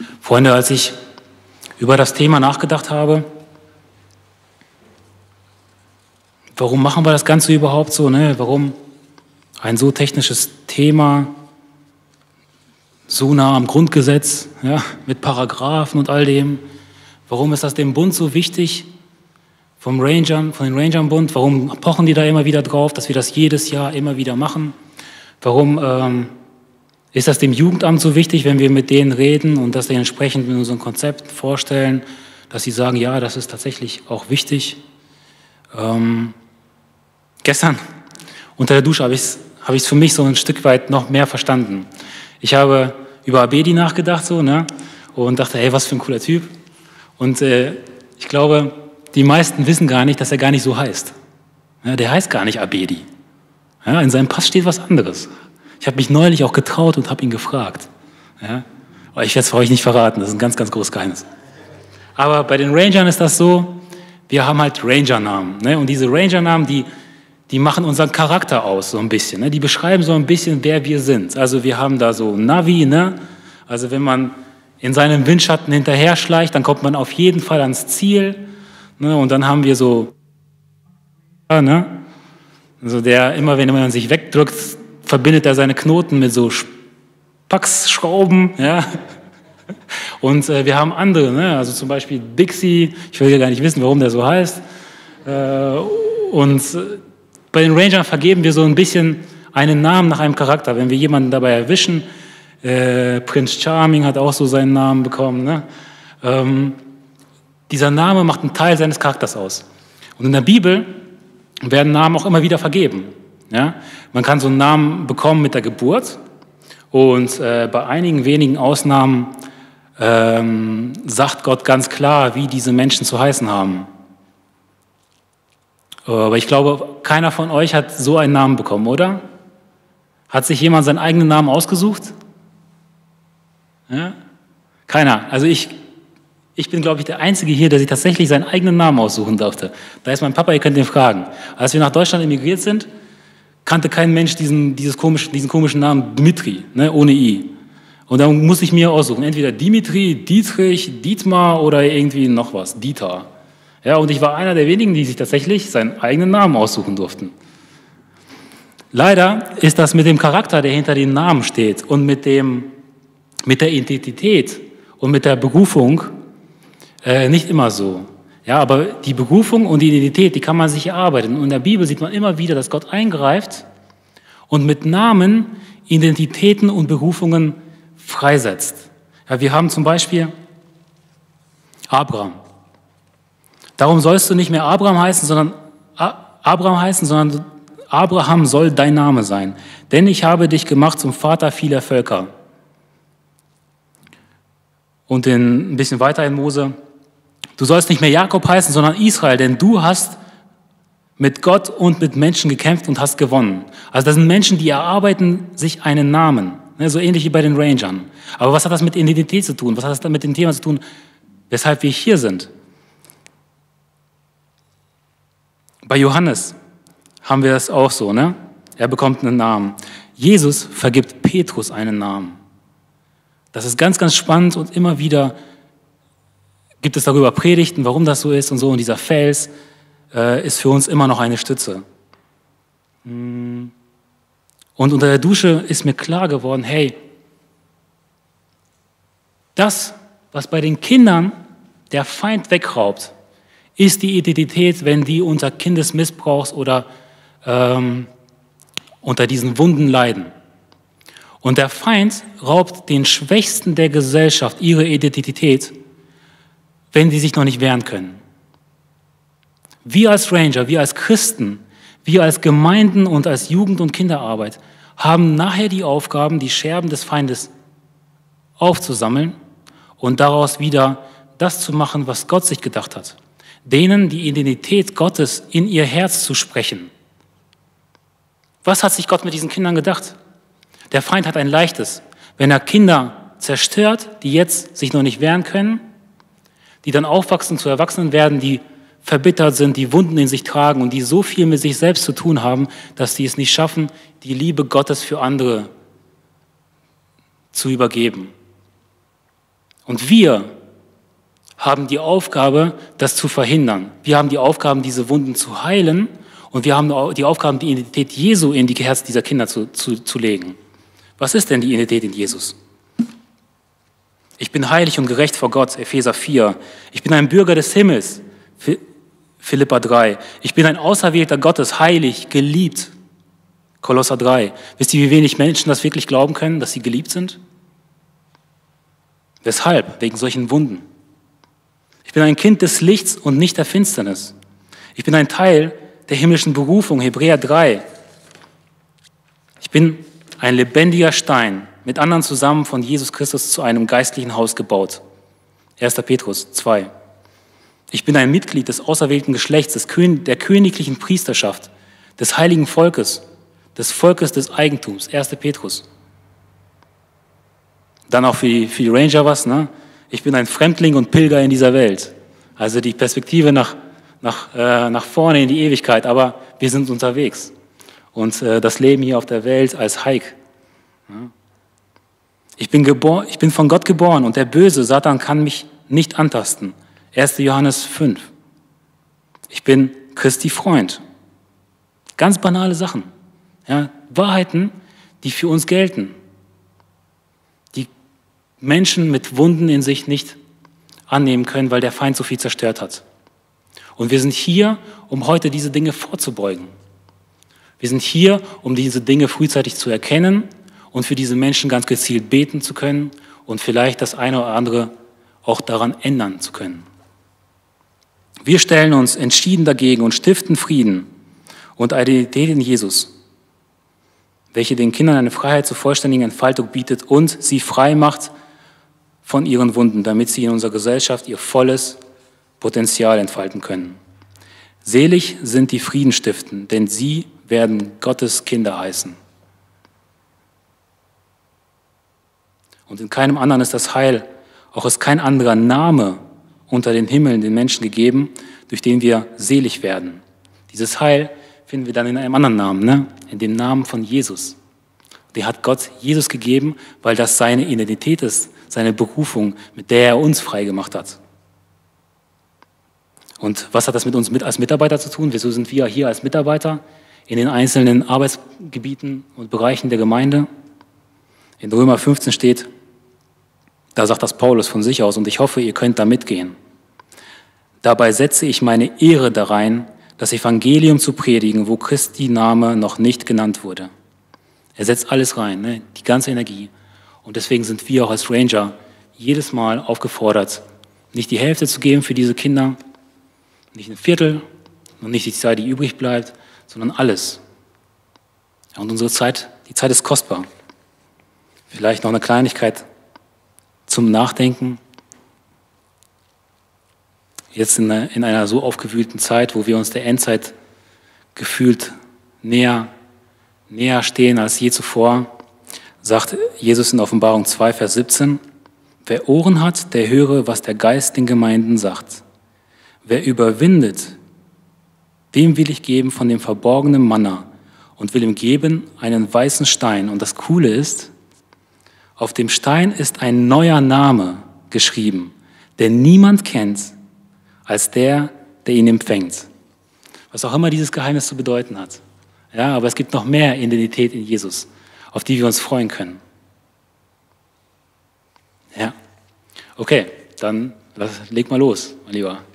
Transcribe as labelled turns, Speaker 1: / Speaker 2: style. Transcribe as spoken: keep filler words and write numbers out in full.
Speaker 1: Freunde, als ich über das Thema nachgedacht habe, warum machen wir das Ganze überhaupt so, ne? Warum ein so technisches Thema, so nah am Grundgesetz, ja, mit Paragraphen und all dem? Warum ist das dem Bund so wichtig, vom Rangern, von den Rangern-Bund? Warum pochen die da immer wieder drauf, dass wir das jedes Jahr immer wieder machen? Warum ähm, ist das dem Jugendamt so wichtig, wenn wir mit denen reden und das entsprechend in unserem Konzept vorstellen, dass sie sagen, ja, das ist tatsächlich auch wichtig? Ähm, gestern unter der Dusche habe ich es habe ich es für mich so ein Stück weit noch mehr verstanden. Ich habe über Abedi nachgedacht so, ne, und dachte, hey, was für ein cooler Typ. Und äh, ich glaube, die meisten wissen gar nicht, dass er gar nicht so heißt. Ja, der heißt gar nicht Abedi. Ja, in seinem Pass steht was anderes. Ich habe mich neulich auch getraut und habe ihn gefragt. Ja, aber ich werde es für euch nicht verraten, das ist ein ganz, ganz großes Geheimnis. Aber bei den Rangern ist das so, wir haben halt Ranger-Namen. Ne? Und diese Ranger-Namen, die, die machen unseren Charakter aus so ein bisschen. Ne? Die beschreiben so ein bisschen, wer wir sind. Also wir haben da so Navi, ne? Also wenn man in seinem Windschatten hinterher schleicht, dann kommt man auf jeden Fall ans Ziel. Ne? Und dann haben wir so, ne? Also der immer, wenn man sich wegdrückt, verbindet er seine Knoten mit so Spaxschrauben, ja. Und äh, wir haben andere, ne? Also zum Beispiel Dixie, ich will ja gar nicht wissen, warum der so heißt. Äh, und äh, bei den Rangern vergeben wir so ein bisschen einen Namen nach einem Charakter. Wenn wir jemanden dabei erwischen, äh, Prince Charming hat auch so seinen Namen bekommen, ne? Ähm, dieser Name macht einen Teil seines Charakters aus. Und in der Bibel werden Namen auch immer wieder vergeben. Ja? Man kann so einen Namen bekommen mit der Geburt und äh, bei einigen wenigen Ausnahmen ähm, sagt Gott ganz klar, wie diese Menschen zu heißen haben. Aber ich glaube, keiner von euch hat so einen Namen bekommen, oder? Hat sich jemand seinen eigenen Namen ausgesucht? Ja? Keiner. Also ich, ich bin, glaube ich, der Einzige hier, der sich tatsächlich seinen eigenen Namen aussuchen durfte. Da ist mein Papa, ihr könnt ihn fragen. Als wir nach Deutschland emigriert sind, kannte kein Mensch diesen, dieses komisch, diesen komischen Namen Dmitri, ne, ohne I. Und dann musste ich mir aussuchen, entweder Dimitri, Dietrich, Dietmar oder irgendwie noch was, Dieter. Ja, und ich war einer der wenigen, die sich tatsächlich seinen eigenen Namen aussuchen durften. Leider ist das mit dem Charakter, der hinter den Namen steht und mit, dem, mit der Identität und mit der Berufung äh, nicht immer so. Ja, aber die Berufung und die Identität, die kann man sich erarbeiten. Und in der Bibel sieht man immer wieder, dass Gott eingreift und mit Namen Identitäten und Berufungen freisetzt. Ja, wir haben zum Beispiel Abraham. Darum sollst du nicht mehr Abraham heißen, sondern Abraham heißen, sondern Abraham soll dein Name sein. Denn ich habe dich gemacht zum Vater vieler Völker. Und in, ein bisschen weiter in Mose: Du sollst nicht mehr Jakob heißen, sondern Israel, denn du hast mit Gott und mit Menschen gekämpft und hast gewonnen. Also das sind Menschen, die erarbeiten sich einen Namen, ne, so ähnlich wie bei den Rangern. Aber was hat das mit Identität zu tun? Was hat das mit dem Thema zu tun, weshalb wir hier sind? Bei Johannes haben wir das auch so, ne? Er bekommt einen Namen. Jesus vergibt Petrus einen Namen. Das ist ganz, ganz spannend und immer wieder gibt es darüber Predigten, warum das so ist und so. Und dieser Fels äh, ist für uns immer noch eine Stütze. Und unter der Dusche ist mir klar geworden, hey, das, was bei den Kindern der Feind wegraubt, ist die Identität, wenn die unter Kindesmissbrauchs oder ähm, unter diesen Wunden leiden. Und der Feind raubt den Schwächsten der Gesellschaft ihre Identität, wenn die sich noch nicht wehren können. Wir als Ranger, wir als Christen, wir als Gemeinden und als Jugend- und Kinderarbeit haben nachher die Aufgaben, die Scherben des Feindes aufzusammeln und daraus wieder das zu machen, was Gott sich gedacht hat. Denen die Identität Gottes in ihr Herz zu sprechen. Was hat sich Gott mit diesen Kindern gedacht? Der Feind hat ein leichtes. Wenn er Kinder zerstört, die jetzt sich noch nicht wehren können, die dann aufwachsen, zu Erwachsenen werden, die verbittert sind, die Wunden in sich tragen und die so viel mit sich selbst zu tun haben, dass sie es nicht schaffen, die Liebe Gottes für andere zu übergeben. Und wir haben die Aufgabe, das zu verhindern. Wir haben die Aufgabe, diese Wunden zu heilen. Und wir haben die Aufgabe, die Identität Jesu in die Herzen dieser Kinder zu, zu, zu legen. Was ist denn die Identität in Jesus? Ich bin heilig und gerecht vor Gott, Epheser vier. Ich bin ein Bürger des Himmels, Philipper drei. Ich bin ein Auserwählter Gottes, heilig, geliebt, Kolosser drei. Wisst ihr, wie wenig Menschen das wirklich glauben können, dass sie geliebt sind? Weshalb? Wegen solchen Wunden. Ich bin ein Kind des Lichts und nicht der Finsternis. Ich bin ein Teil der himmlischen Berufung, Hebräer drei. Ich bin ein lebendiger Stein, mit anderen zusammen von Jesus Christus zu einem geistlichen Haus gebaut. erster Petrus zwei. Ich bin ein Mitglied des auserwählten Geschlechts, des Kön- der königlichen Priesterschaft, des heiligen Volkes, des Volkes des Eigentums. erster Petrus. Dann auch für die, für die Ranger was, ne? Ich bin ein Fremdling und Pilger in dieser Welt. Also die Perspektive nach, nach, äh, nach vorne in die Ewigkeit, aber wir sind unterwegs. Und äh, das Leben hier auf der Welt als Hike. Ja. Ich bin, geboren, ich bin von Gott geboren und der Böse, Satan, kann mich nicht antasten. erster Johannes fünf. Ich bin Christi Freund. Ganz banale Sachen. Ja, Wahrheiten, die für uns gelten. Die Menschen mit Wunden in sich nicht annehmen können, weil der Feind so viel zerstört hat. Und wir sind hier, um heute diese Dinge vorzubeugen. Wir sind hier, um diese Dinge frühzeitig zu erkennen und für diese Menschen ganz gezielt beten zu können und vielleicht das eine oder andere auch daran ändern zu können. Wir stellen uns entschieden dagegen und stiften Frieden und Identität in Jesus, welche den Kindern eine Freiheit zur vollständigen Entfaltung bietet und sie frei macht von ihren Wunden, damit sie in unserer Gesellschaft ihr volles Potenzial entfalten können. Selig sind die Friedenstiften, denn sie werden Gottes Kinder heißen. Und in keinem anderen ist das Heil, auch ist kein anderer Name unter den Himmeln den Menschen gegeben, durch den wir selig werden. Dieses Heil finden wir dann in einem anderen Namen, ne? In dem Namen von Jesus. Der hat Gott Jesus gegeben, weil das seine Identität ist, seine Berufung, mit der er uns frei gemacht hat. Und was hat das mit uns mit als Mitarbeiter zu tun? Wieso sind wir hier als Mitarbeiter in den einzelnen Arbeitsgebieten und Bereichen der Gemeinde? In Römer fünfzehn steht, da sagt das Paulus von sich aus, und ich hoffe, ihr könnt da mitgehen. Dabei setze ich meine Ehre darein, das Evangelium zu predigen, wo Christi Name noch nicht genannt wurde. Er setzt alles rein, ne? Die ganze Energie. Und deswegen sind wir auch als Ranger jedes Mal aufgefordert, nicht die Hälfte zu geben für diese Kinder, nicht ein Viertel und nicht die Zeit, die übrig bleibt, sondern alles. Und unsere Zeit, die Zeit ist kostbar. Vielleicht noch eine Kleinigkeit zum Nachdenken. Jetzt in einer, in einer so aufgewühlten Zeit, wo wir uns der Endzeit gefühlt näher, näher stehen als je zuvor, sagt Jesus in Offenbarung zwei, Vers siebzehn, wer Ohren hat, der höre, was der Geist den Gemeinden sagt. Wer überwindet, dem will ich geben von dem verborgenen Manna und will ihm geben einen weißen Stein. Und das Coole ist, auf dem Stein ist ein neuer Name geschrieben, den niemand kennt als der, der ihn empfängt. Was auch immer dieses Geheimnis zu bedeuten hat. Ja, aber es gibt noch mehr Identität in Jesus, auf die wir uns freuen können. Ja, okay, dann lass, leg mal los, mein Lieber.